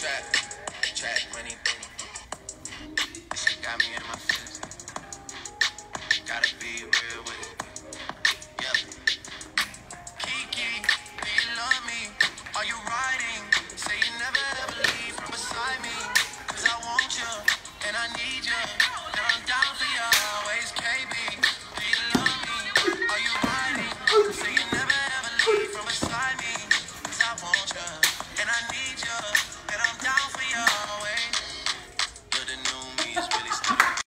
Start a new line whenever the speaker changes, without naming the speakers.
Trap money. This shit got me in my feelings. Gotta be real with it. Yep. Kiki, do you love me? Are you riding? Say you never ever leave from beside me. Cause I want you, and I need you. And I'm down for you always, KB. Do you love me? Are you riding? Say you never ever leave from beside me. Cause I want you, and I need you.